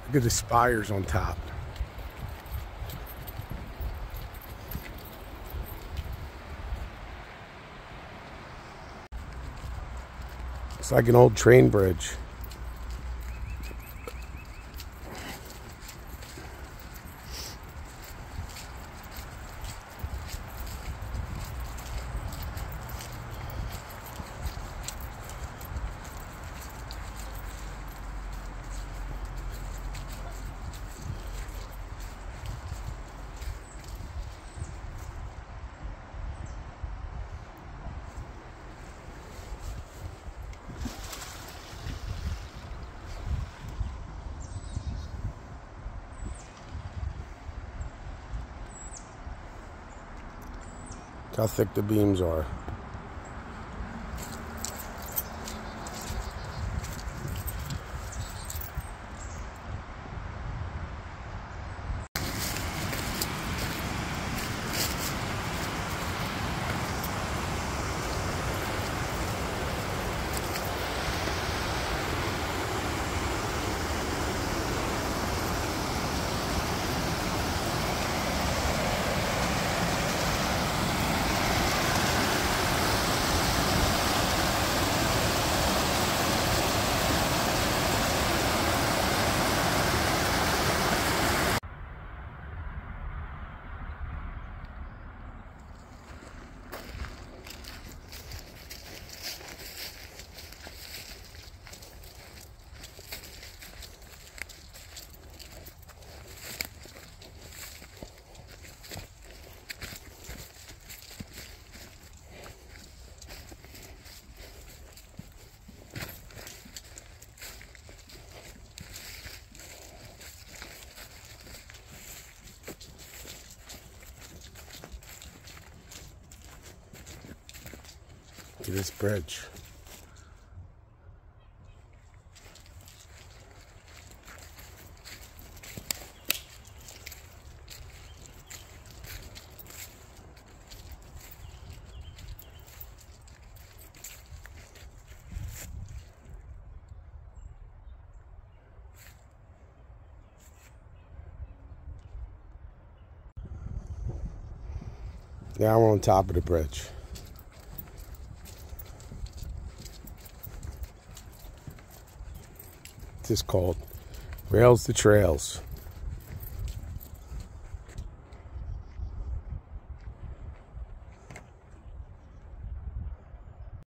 Look at the spires on top. It's like an old train bridge. How thick the beams are. To this bridge. Now we're on top of the bridge. This is called Rails to Trails.